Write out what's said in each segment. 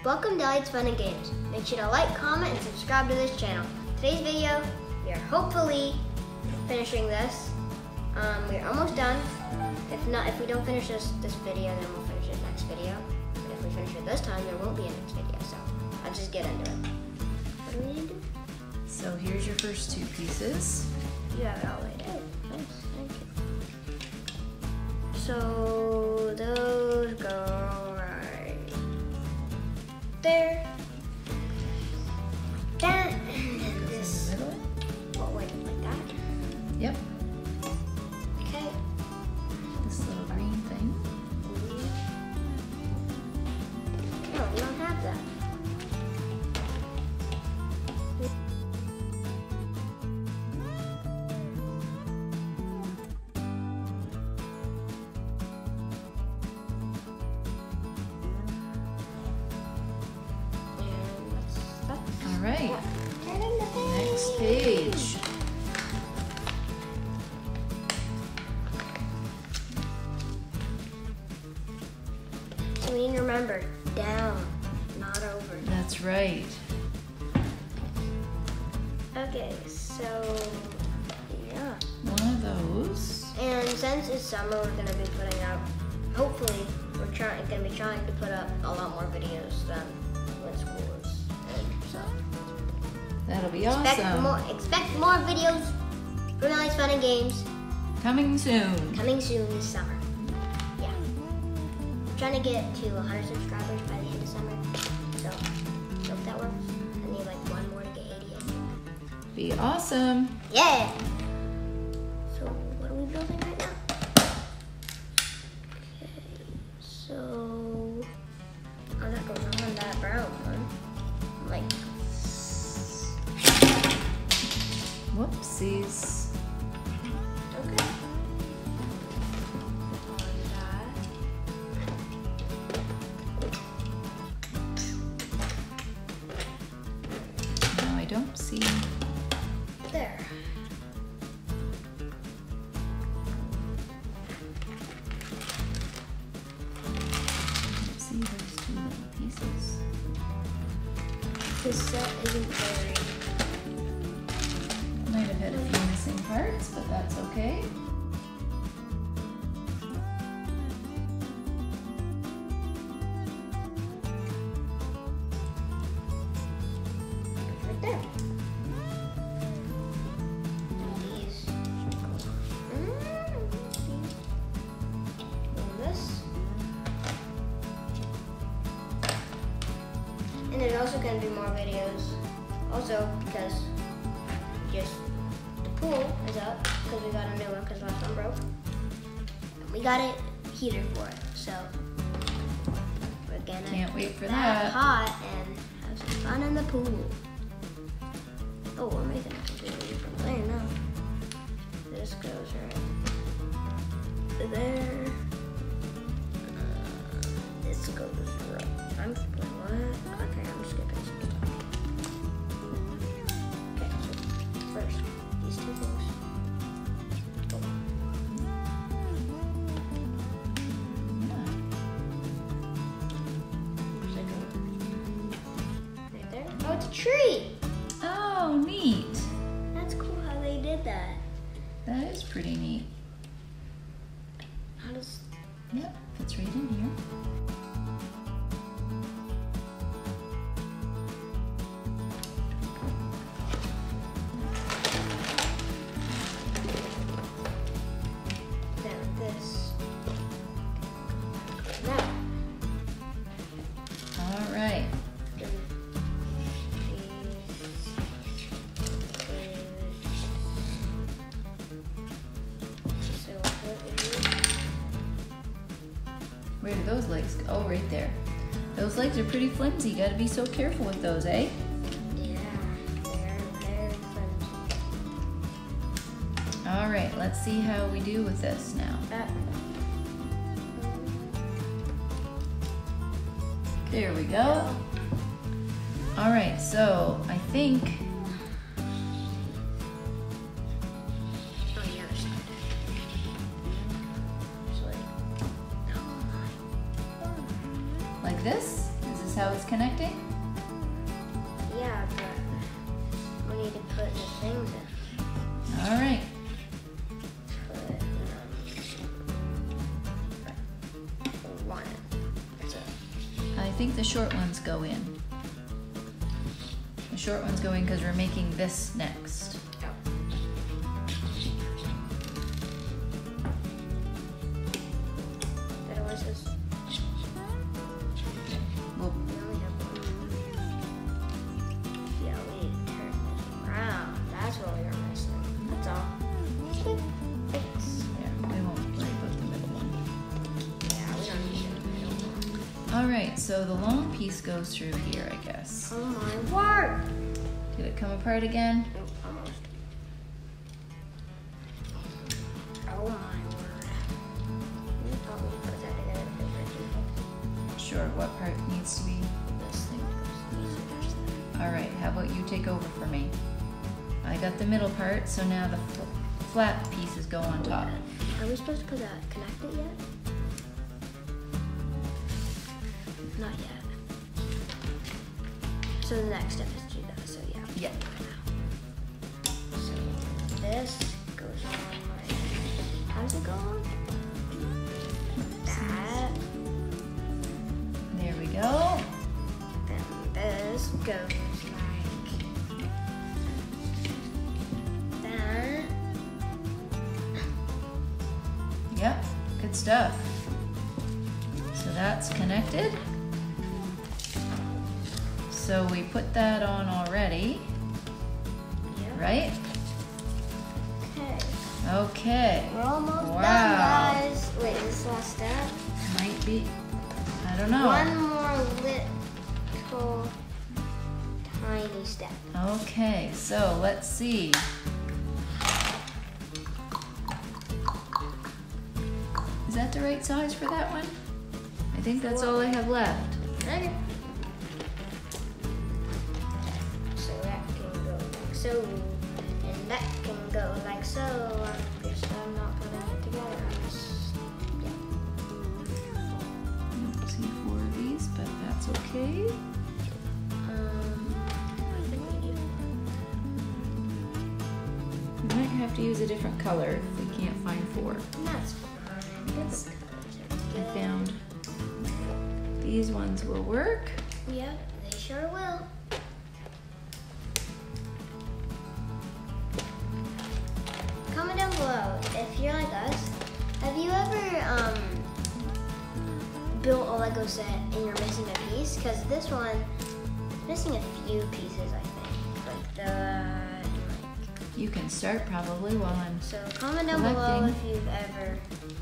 Welcome to Lights, Fun, and Games. Make sure to like, comment, and subscribe to this channel. Today's video, we are hopefully finishing this. We're almost done. If we don't finish this video, then we'll finish it next video. But if we finish it this time, there won't be a next video. So I'll just get into it. What do we need to do? So here's your first two pieces. You have it all laid out. Nice, thank you. So those go right there. That and then this. In the middle. Oh wait, like that. Yep. Okay. This little green thing. No, we don't have that. All right. Turn in the page. Next page. So we need to remember, down, not over. That's right. Okay, so yeah. One of those. And since it's summer, we're gonna be putting out. Hopefully, we're gonna be trying to put up a lot more videos than when school is in. So That'll be awesome. expect more videos from Lights, Fun, and Games Coming soon. coming soon this summer. Yeah, we're trying to get to 100 subscribers by the end of summer. So if that works, I need like one more to get 80. I think. Be awesome. Yeah. So what are we building right now? Okay. So that goes on that brown one. Like. Whoopsies. Okay. On that. Now I don't see. There. See those two little pieces. This set isn't very. Might have had a few missing parts, but that's okay. Right there. These. And this. And there's also going to be more videos. Also, because just the pool is up, because we got a new one because last one broke. And we got a heater for it, so we're gonna Can't wait for get that. hot and have some fun in the pool. Oh, we're making a completely different thing now. This goes right there. This goes right. I'm what? Okay, I'm skipping some stuff. Okay, so first, these two things. Oh, Yeah. second. Right there. Oh, it's a tree. Oh, neat. That's cool how they did that. That is pretty neat. How does? Yep, fits right in here. Then this. Now. All right. Where do those legs go? Oh, right there. Those legs are pretty flimsy. You gotta be so careful with those, eh? Yeah, they're very flimsy. All right, let's see how we do with this now. There we go. All right, so I think On the other side. So like like this? Is this this how it's connecting? Yeah, but we need to put the things in. All right. Put one. That's it. I think the short ones go in. The short ones go in because we're making this next. We only have one. Yeah, we need to turn this around. That's what we were missing. That's all. Yeah, we won't worry about the middle one. Yeah, we don't need the middle one. All right, so the long piece goes through here, I guess. Oh my word! Did it come apart again? Nope, almost. Oh my word. We probably put that together because Sure, what part needs to be? this thing needs to touch that. All right, how about you take over for me? I got the middle part, so now the flat pieces go on top. Are we supposed to put that, connect it yet? Not yet. So the next step is to do that, so yeah. Yeah. So this goes on like, how does it go on? That, There we go. then this goes like that. Yep, good stuff. So that's connected. So we put that on already, Yep. right? Okay. Okay. We're almost done, Wow. guys. Wait, this last step? Might be, I don't know. One more little tiny step. Okay, so let's see. Is that the right size for that one? I think that's all I have left. Okay. So that can go like so, and that can go like so. I guess I'm not putting it together. I'm just, yeah. I don't see 4 of these, but that's okay. I think we need. We might have to use a different color if we can't find 4. That's fine. It's I found these ones will work. Yeah, they sure will. Comment down below if you're like us. Have you ever built a Lego set and you're missing a piece? Because this one is missing a few pieces, I think. Like the You can start probably while I'm. so comment down below Collecting. if you've ever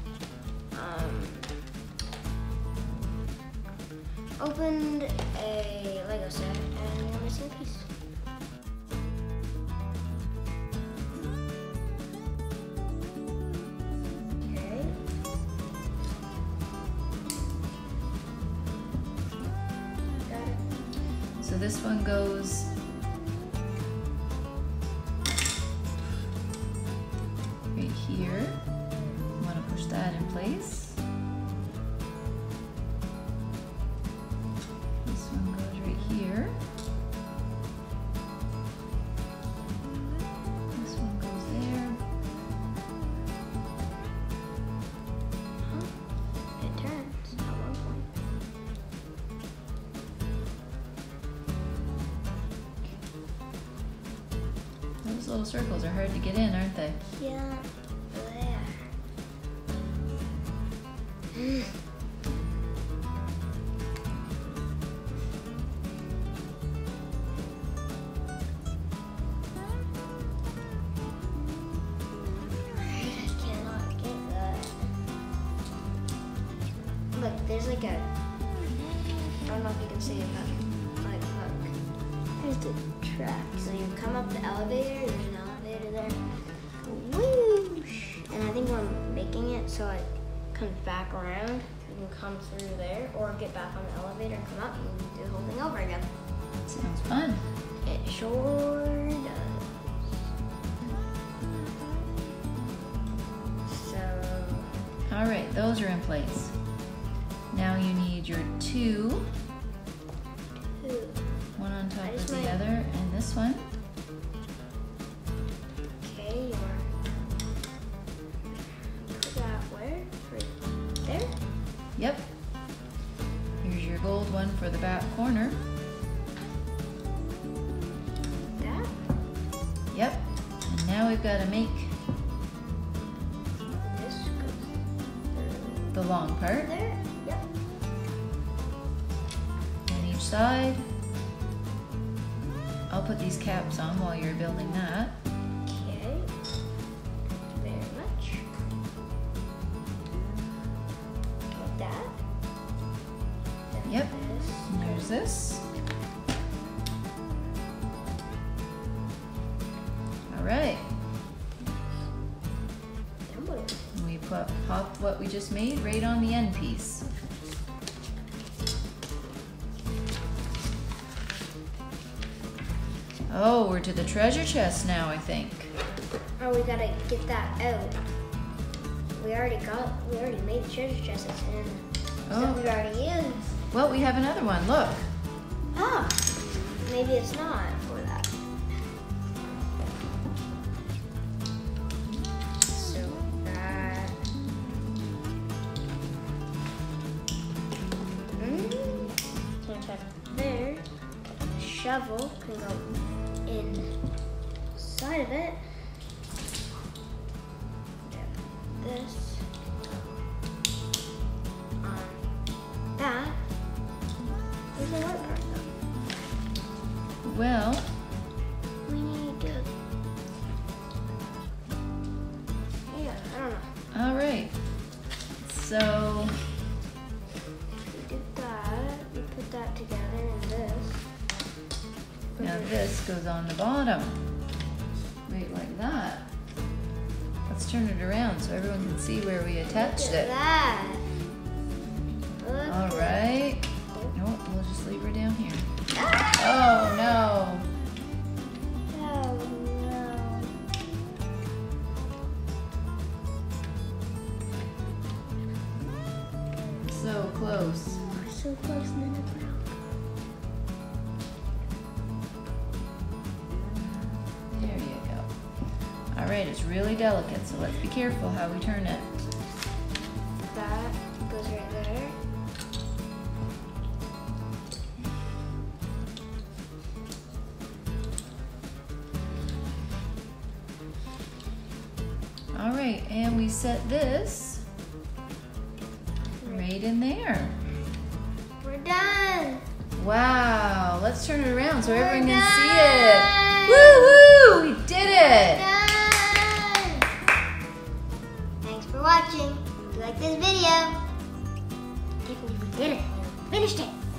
opened a Lego set and you're missing a piece. Okay. Got it. So this one goes right here. You want to push that in place. This one goes right here. This one goes there. It turns at one point. Those little circles are hard to get in, aren't they? Yeah, there. I cannot get that. Look, there's like a, I don't know if you can see it, but like, look. There's the track. So you come up the elevator, there's an elevator there. Whoosh! And I think we're making it so it comes back around. You can come through there or get back on the elevator and come up and do the whole thing over again. Sounds fun. It sure does. So, All right, those are in place. Now you need your 2 this one. Okay, put that where? Right there? Yep. Here's your gold one for the back corner. That? Yep. And now we've got to make This goes the long part there? Yep. on each side. I'll put these caps on while you're building that. Okay. Very much. Like that. Then Yep. This. And there's this. All right. Then what? We pop what we just made right on the end piece. Oh, we're to the treasure chest now, I think. Oh, we gotta get that out. We already made the treasure chests and stuff we already used. Well, we have another one, look. Ah, maybe it's not for that. So that. Gonna put it there. The shovel can go inside of it. This on that. Where's the white part though? Well, We need to. Yeah, I don't know. all right. So, We did that. We put that together and this. now this goes on the bottom. Right like that. Let's turn it around so everyone can see where we attached Look at it. that. Look All at- right. Nope, we'll just leave her down here. Ah! Oh no. Oh no. So close. We're so close to the ground. There you go. All right, it's really delicate, so let's be careful how we turn it. That goes right there. All right, and we set this right in there. We're done. Wow, let's turn it around so We're everyone can done. see it. Woo-hoo, we did it. Done. Thanks for watching. If you like this video, we did it. Finished it.